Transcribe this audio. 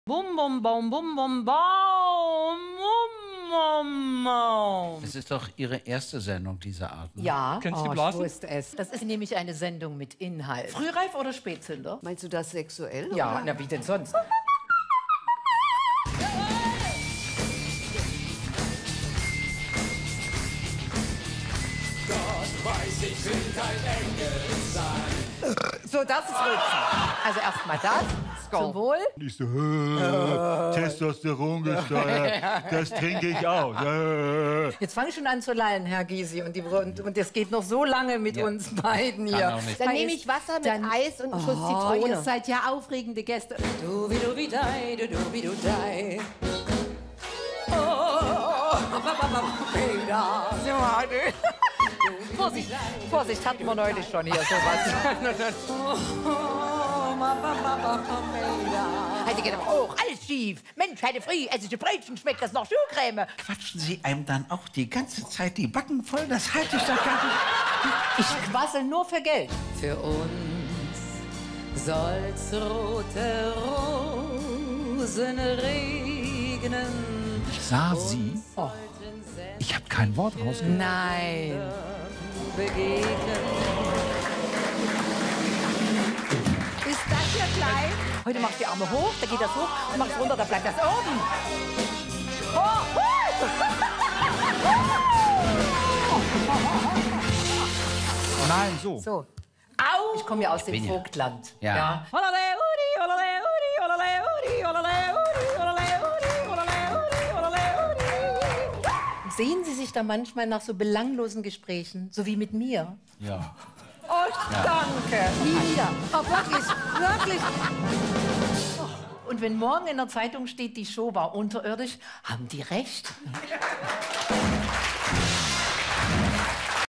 Bum, bum, baum, bum, bum, baum, bum, bum, baum. Es ist doch Ihre erste Sendung dieser Art, ne? Ja, Können Sie blasen? ich wusste es. Das ist nämlich eine Sendung mit Inhalt. Frühreif oder Spätzünder? Meinst du das sexuell? Ja, oder? na wie denn sonst? So, das ist Rülpsen. Also erstmal das. Zum Wohl. Ich so, Testosteron gesteuert, das trinke ich auch. Jetzt fange ich schon an zu lallen, Herr Gysi. Und das geht noch so lange mit uns beiden hier. Kann auch nicht. Dann nehme ich Wasser mit Eis und einen Schuss Oh, ihr Zitrone. seid ja aufregende Gäste. Du wie dei, du wie dei. Vorsicht, Vorsicht, hatten wir neulich schon hier sowas. Heute geht aber hoch, alles schief. Mensch, heute früh esse ich Brötchen, schmeckt das noch Schuhcreme. Quatschen Sie einem dann auch die ganze Zeit die Backen voll? Das halte ich doch gar nicht. Ich quassel nur für Geld. Für uns soll's rote Rosen regnen. Ich sah Sie. Ich habe kein Wort rausgehört. Nein. Begegnen. Ist das hier klein? Heute machst du die Arme hoch, da geht das hoch und machst runter, da bleibt das oben. Nein, so. So. Au! Ich komme ja aus dem bin ja- Vogtland. Ja. Sehen Sie sich da manchmal nach so belanglosen Gesprächen, so wie mit mir? Ja. Oh, danke. Nie wieder. Oh, wirklich, wirklich. Und wenn morgen in der Zeitung steht, die Show war unterirdisch, haben die recht.